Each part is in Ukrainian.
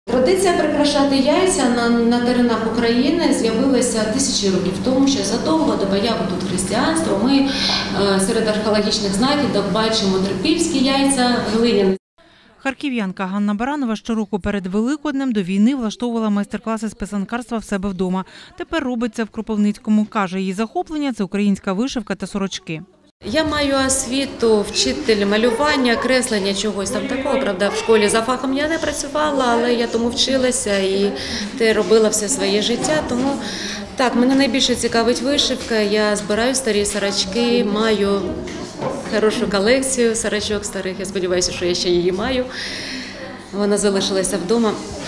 Традиція прикрашати яйця на теренах України з'явилася тисячі років тому, ще задовго до появи тут християнства. Ми серед археологічних знахідок бачимо трипільські яйця, глиняні. Харків'янка Ганна Баранова щороку перед Великоднем до війни влаштовувала майстер-класи з писанкарства в себе вдома. Тепер робить це в Кропивницькому. Каже, її захоплення – це українська вишивка та сорочки. Я маю освіту, вчитель малювання, креслення чогось там такого. Правда, в школі за фахом я не працювала, але я тому вчилася і робила все своє життя. Тому так, мене найбільше цікавить вишивка. Я збираю старі сорочки, маю хорошу колекцію сорочок старих. Я сподіваюся, що я ще її маю. Вона залишилася вдома.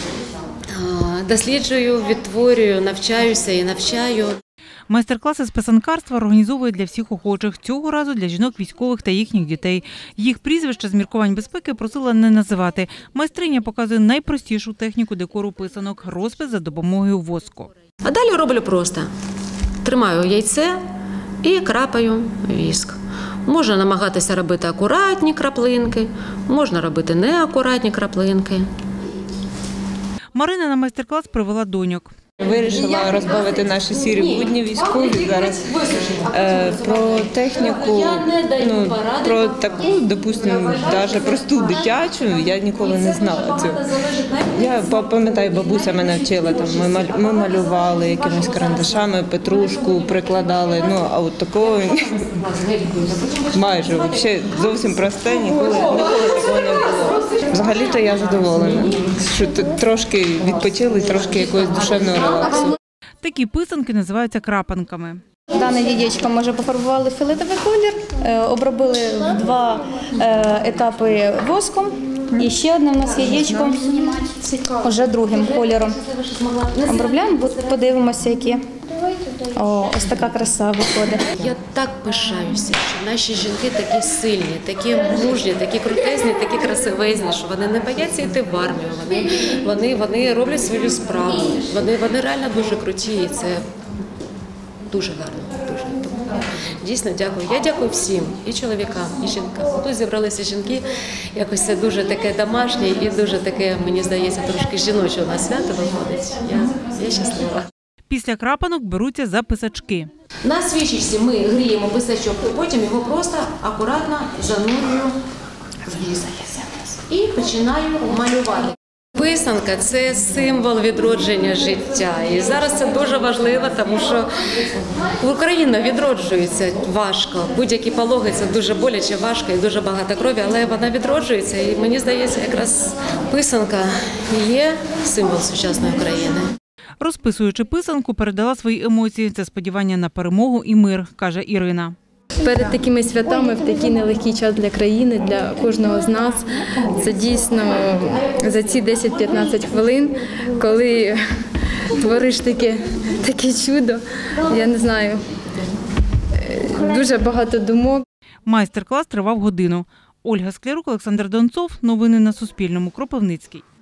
Досліджую, відтворюю, навчаюся і навчаю. Майстер-класи з писанкарства організовує для всіх охочих. Цього разу для жінок військових та їхніх дітей. Їх прізвища з міркувань безпеки просила не називати. Майстриня показує найпростішу техніку декору писанок – розпис за допомогою воску. А далі роблю просто. Тримаю яйце і крапаю віск. Можна намагатися робити акуратні краплинки, можна робити неакуратні краплинки. Марина на майстер-клас привела доньок. Вирішила розбавити наші сірі будні військові зараз про техніку, про таку, допустимо, навіть просту дитячу, я ніколи не знала цього. Я пам'ятаю, бабуся мене вчила, ми малювали якимись карандашами, петрушку прикладали, а от такого майже, взагалі, зовсім просте, ніколи такого не було. Взагалі-то я задоволена, що трошки відпочили, трошки якогось душевного релаксу. Такі писанки називаються крапанками. Дане яєчко ми вже пофарбували в фіолетовий колір, обробили в 2 етапи воском. І ще одне у нас яєчко вже другим кольором. Обробляємо, подивимося, які. Ось така краса виходить. Я так пишаюся, що наші жінки такі сильні, такі мужні, такі крутезні, такі красивезні, що вони не бояться йти в армію, вони роблять свою справу, вони реально дуже круті, і це дуже гарно. Дуже. Дійсно дякую. Я дякую всім, і чоловікам, і жінкам. Тут зібралися жінки, якось це дуже таке домашнє і дуже таке, мені здається, трошки жіноче у нас свято виходить. Я щаслива. Після крапанок беруться за писачки. На свічечці ми гріємо писачок, потім його просто акуратно занурюю в віск і починаю малювати. Писанка – це символ відродження життя. І зараз це дуже важливо, тому що Україна відроджується важко. Будь-які пологи – це дуже боляче, важко і дуже багато крові, але вона відроджується. І мені здається, якраз писанка є символ сучасної України. Розписуючи писанку, передала свої емоції. Це сподівання на перемогу і мир, каже Ірина. Перед такими святами, в такий нелегкий час для країни, для кожного з нас, це дійсно за ці 10-15 хвилин, коли твориш таке чудо, я не знаю, дуже багато думок. Майстер-клас тривав годину. Ольга Склярук, Олександр Донцов. Новини на Суспільному. Кропивницький.